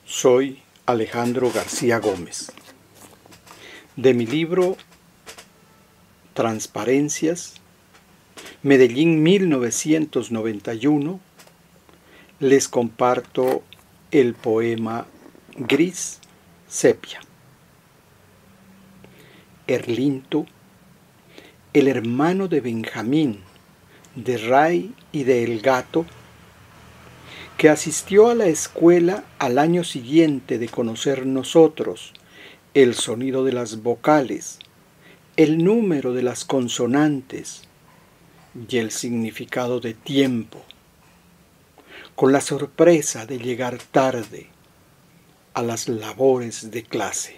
Soy Alejandro García Gómez. De mi libro Transparencias, Medellín 1991, les comparto el poema Gris Sepia. Erlinto, el hermano de Benjamín, de Ray y de El Gato, que asistió a la escuela al año siguiente de conocer nosotros el sonido de las vocales, el número de las consonantes y el significado de tiempo, con la sorpresa de llegar tarde a las labores de clase.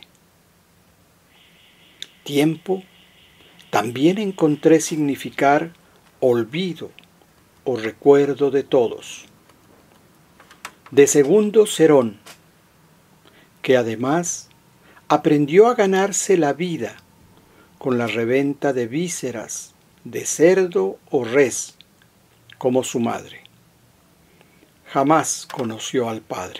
Tiempo también encontré significar olvido o recuerdo de todos. De Segundo Cerón, que además aprendió a ganarse la vida con la reventa de vísceras de cerdo o res, como su madre. Jamás conoció al padre.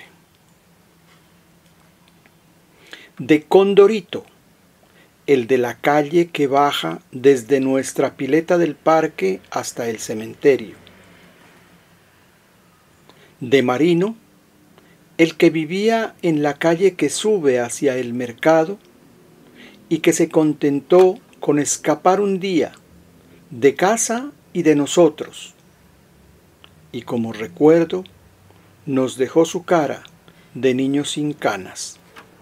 De Condorito, el de la calle que baja desde nuestra pileta del parque hasta el cementerio. De Marino, el que vivía en la calle que sube hacia el mercado y que se contentó con escapar un día de casa y de nosotros, y como recuerdo nos dejó su cara de niño sin canas.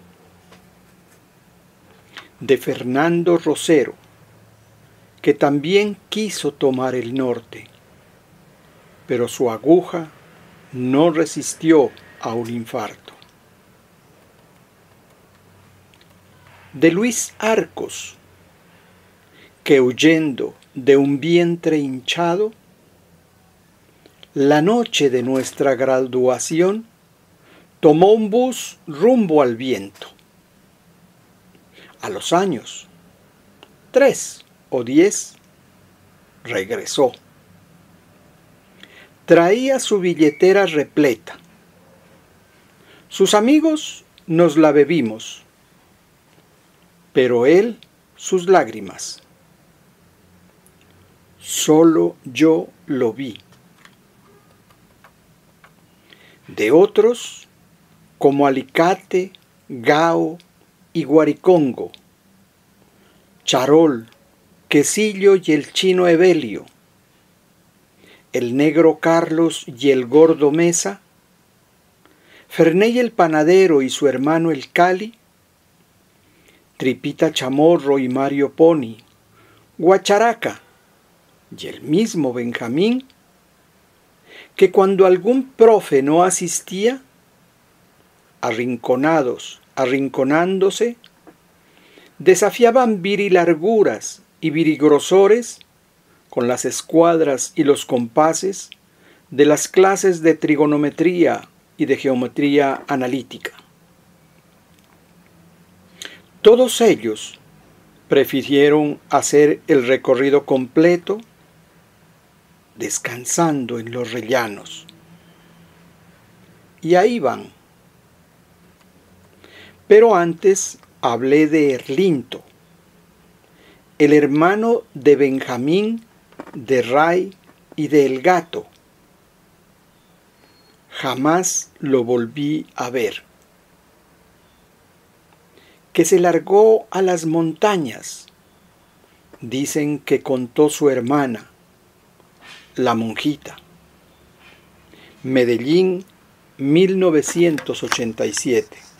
De Fernando Rosero, que también quiso tomar el norte, pero su aguja no resistió a un infarto. De Luis Arcos, que huyendo de un vientre hinchado, la noche de nuestra graduación tomó un bus rumbo al viento. A los años 3 o 10 regresó. Traía su billetera repleta. Sus amigos nos la bebimos, pero él sus lágrimas. Solo yo lo vi. De otros, como Alicate, Gao y Guaricongo, Charol, Quesillo y el chino Evelio, el negro Carlos y el gordo Mesa, Ferney el panadero y su hermano el Cali, Tripita Chamorro y Mario Pony, Guacharaca y el mismo Benjamín, que cuando algún profe no asistía, arrinconándose, desafiaban virilarguras y virigrosores con las escuadras y los compases de las clases de trigonometría y de geometría analítica. Todos ellos prefirieron hacer el recorrido completo descansando en los rellanos. Y ahí van. Pero antes hablé de Erlinto, el hermano de Benjamín, de Ray y de El Gato. Jamás lo volví a ver. Que se largó a las montañas, dicen que contó su hermana, la monjita. Medellín, 1987.